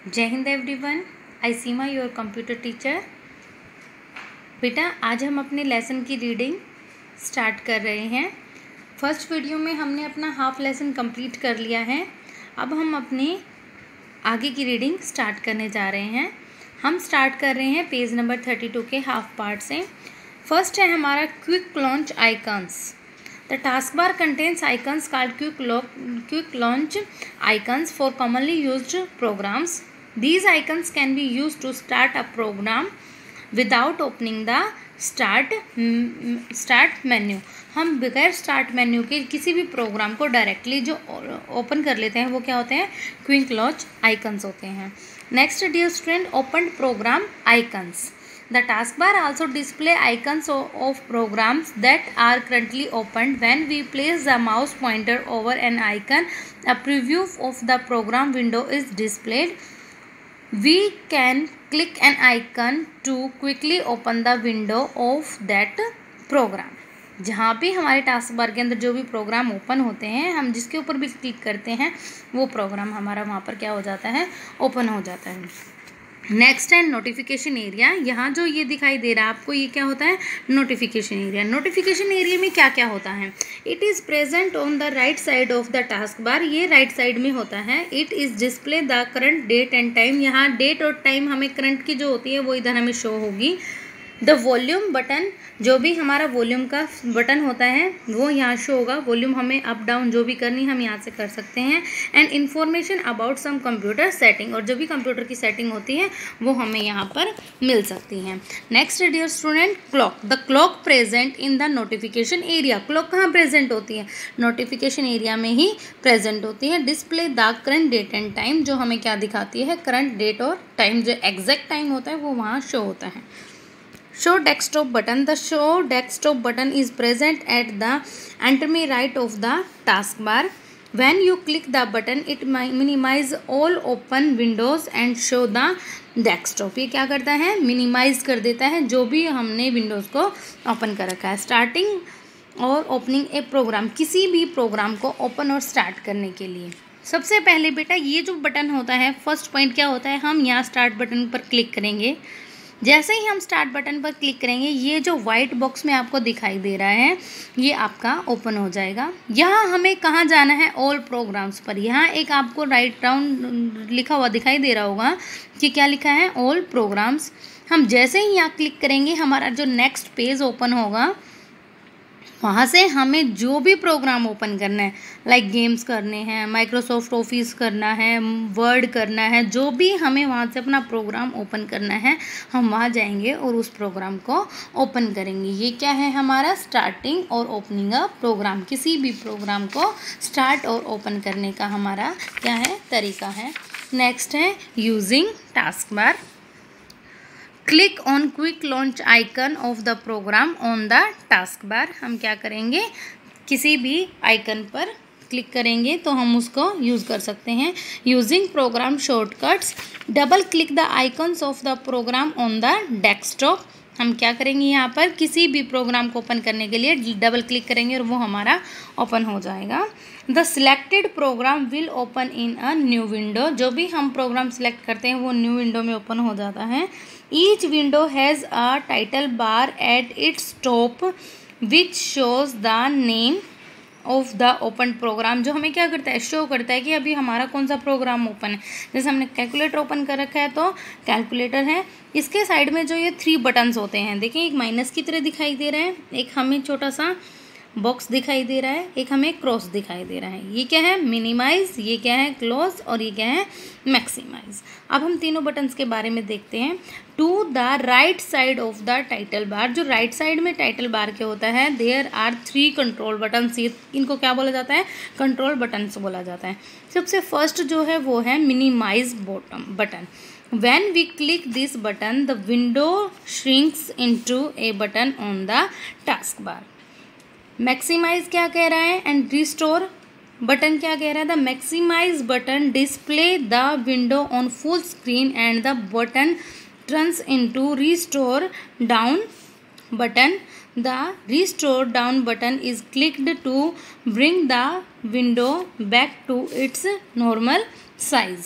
जय Hind everyone, I Seema your computer teacher. बेटा आज हम अपने लेसन की रीडिंग स्टार्ट कर रहे हैं। फर्स्ट वीडियो में हमने अपना हाफ लेसन कंप्लीट कर लिया है। अब हम अपने आगे की रीडिंग स्टार्ट करने जा रहे हैं। हम स्टार्ट कर रहे हैं पेज नंबर 32 के हाफ पार्ट से। फर्स्ट है हमारा quick launch icons. The taskbar contains icons called quick launch icons for commonly used programs. These icons can be used to start a program without opening the start menu. हम बगैर start menu के किसी भी programme को directly जो open कर लेते हैं वो क्या होते हैं? क्विक लॉन्च आइकन्स होते हैं। Next dear student, open program icons. The taskbar also display icons of programs that are currently opened. When we place the mouse pointer over an icon, a preview of the program window is displayed. We can click an icon to quickly open the window of that program. जहाँ भी हमारे task bar के अंदर जो भी programme open होते हैं, हम जिसके ऊपर भी क्लिक करते हैं वो प्रोग्राम हमारा वहाँ पर क्या हो जाता है? ओपन हो जाता है। नेक्स्ट है नोटिफिकेशन एरिया। यहाँ जो ये दिखाई दे रहा है आपको, ये क्या होता है? Notification area. नोटिफिकेशन एरिया में क्या क्या होता है? It is present on the right side of the task bar. ये राइट साइड में होता है। It is display the current date and time. यहाँ डेट और टाइम हमें करंट की जो होती है वो इधर हमें शो होगी। द वॉल्यूम बटन, जो भी हमारा वॉल्यूम का बटन होता है वो यहाँ शो होगा। वॉल्यूम हमें अप डाउन जो भी करनी हम यहाँ से कर सकते हैं। And information about some computer setting, और जो भी कंप्यूटर की सेटिंग होती है वो हमें यहाँ पर मिल सकती हैं। Next dear student, clock. The clock present in the notification area. Clock कहाँ प्रेजेंट होती है? नोटिफिकेशन एरिया में ही प्रेजेंट होती है। Display the current date and time, जो हमें क्या दिखाती है? करंट डेट और टाइम, जो एग्जैक्ट टाइम होता है वो वहाँ शो होता है। Show desktop button. The show desktop button is present at the anatomy right of the taskbar. When you click the button, it minimize all open windows and show the desktop. ये क्या करता है? Minimise कर देता है जो भी हमने विंडोज़ को ओपन कर रखा है। स्टार्टिंग और ओपनिंग ए प्रोग्राम, किसी भी प्रोग्राम को ओपन और स्टार्ट करने के लिए सबसे पहले बेटा ये जो बटन होता है, फर्स्ट पॉइंट क्या होता है? हम यहाँ स्टार्ट बटन पर क्लिक करेंगे। जैसे ही हम स्टार्ट बटन पर क्लिक करेंगे, ये जो वाइट बॉक्स में आपको दिखाई दे रहा है ये आपका ओपन हो जाएगा। यहाँ हमें कहाँ जाना है? ऑल प्रोग्राम्स पर। यहाँ एक आपको राइट डाउन लिखा हुआ दिखाई दे रहा होगा कि क्या लिखा है? All programs. हम जैसे ही यहाँ क्लिक करेंगे हमारा जो नेक्स्ट पेज ओपन होगा, वहाँ से हमें जो भी प्रोग्राम ओपन करना है, लाइक गेम्स करने हैं, माइक्रोसॉफ्ट ऑफिस करना है, वर्ड करना है, जो भी हमें वहाँ से अपना प्रोग्राम ओपन करना है हम वहाँ जाएंगे और उस प्रोग्राम को ओपन करेंगे। ये क्या है? हमारा स्टार्टिंग और ओपनिंग अ प्रोग्राम। किसी भी प्रोग्राम को स्टार्ट और ओपन करने का हमारा क्या है? तरीका है। नेक्स्ट है using task bar. Click on quick launch icon of the program on the task bar. हम क्या करेंगे? किसी भी आइकन पर क्लिक करेंगे तो हम उसको यूज़ कर सकते हैं। Using program shortcuts, double click the icons of the program on the desktop. हम क्या करेंगे? यहाँ पर किसी भी प्रोग्राम को ओपन करने के लिए डबल क्लिक करेंगे और वो हमारा ओपन हो जाएगा। The selected program will open in a new window. जो भी हम प्रोग्राम सिलेक्ट करते हैं वो न्यू विंडो में ओपन हो जाता है। Each window has a title bar at its top which shows the name of the open program, जो हमें क्या करता है? शो करता है कि अभी हमारा कौन सा प्रोग्राम ओपन है। जैसे हमने कैलकुलेटर ओपन कर रखा है तो कैलकुलेटर है। इसके साइड में जो ये 3 बटन्स होते हैं, देखिए एक माइनस की तरह दिखाई दे रहा है, एक हमें छोटा सा बॉक्स दिखाई दे रहा है, एक हमें क्रॉस दिखाई दे रहा है। ये क्या है? मिनिमाइज, ये क्या है? क्लोज, और ये क्या है? मैक्सिमाइज। अब हम तीनों बटन्स के बारे में देखते हैं। To the right side of the title bar, जो राइट साइड में टाइटल बार के होता है, देयर आर 3 कंट्रोल बटन्स। इनको क्या बोला जाता है? कंट्रोल बटन्स बोला जाता है। सबसे फर्स्ट जो है वो है minimize button. When we click this button, the window shrinks into a button on the taskbar. Maximize क्या कह रहा है? एंड रिस्टोर बटन क्या कह रहा है? The maximize button display the window on full screen and the button turns into restore down button. The restore down button is clicked to bring the window back to its normal size.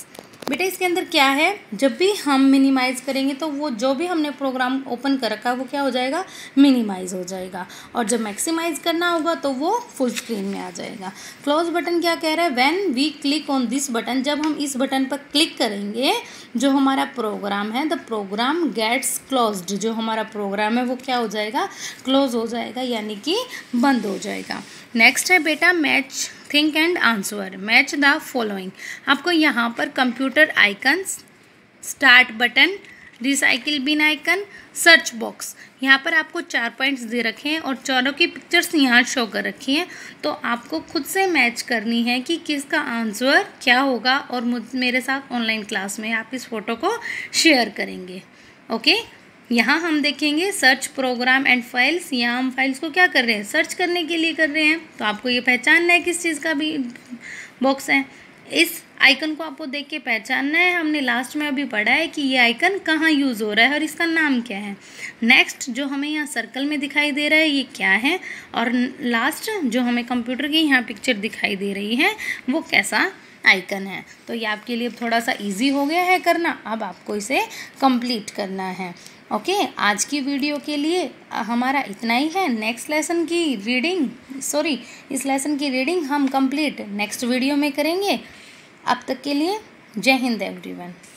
बेटा इसके अंदर क्या है, जब भी हम minimise करेंगे तो वो जो भी हमने प्रोग्राम ओपन कर रखा है वो क्या हो जाएगा, मिनिमाइज़ हो जाएगा, और जब मैक्सिमाइज़ करना होगा तो वो फुल स्क्रीन में आ जाएगा। क्लोज बटन क्या कह रहा है, when we click on this button, जब हम इस बटन पर क्लिक करेंगे जो हमारा प्रोग्राम है, द प्रोग्राम गेट्स क्लोज्ड, जो हमारा प्रोग्राम है वो क्या हो जाएगा, क्लोज हो जाएगा, यानी कि बंद हो जाएगा। नेक्स्ट है बेटा match think and answer, match the following. आपको यहाँ पर computer icons, start button, recycle bin icon, search box, यहाँ पर आपको 4 पॉइंट्स दे रखे हैं और चारों की पिक्चर्स यहाँ शो कर रखी हैं। तो आपको खुद से मैच करनी है कि किसका आंसर क्या होगा, और मेरे साथ ऑनलाइन क्लास में आप इस फोटो को शेयर करेंगे। ओके, यहाँ हम देखेंगे सर्च प्रोग्राम एंड फाइल्स, यहाँ हम फाइल्स को क्या कर रहे हैं, सर्च करने के लिए कर रहे हैं। तो आपको ये पहचानना है किस चीज़ का भी बॉक्स है। इस आइकन को आपको देख के पहचानना है, हमने लास्ट में अभी पढ़ा है कि ये आइकन कहाँ यूज़ हो रहा है और इसका नाम क्या है। नेक्स्ट जो हमें यहाँ सर्कल में दिखाई दे रहा है ये क्या है, और लास्ट जो हमें कंप्यूटर की यहाँ पिक्चर दिखाई दे रही है वो कैसा आइकन है। तो ये आपके लिए थोड़ा सा इजी हो गया है करना, अब आपको इसे कंप्लीट करना है। ओके, आज की वीडियो के लिए हमारा इतना ही है। नेक्स्ट लेसन की रीडिंग, इस लेसन की रीडिंग हम कंप्लीट नेक्स्ट वीडियो में करेंगे। अब तक के लिए जय हिंद एवरीवन।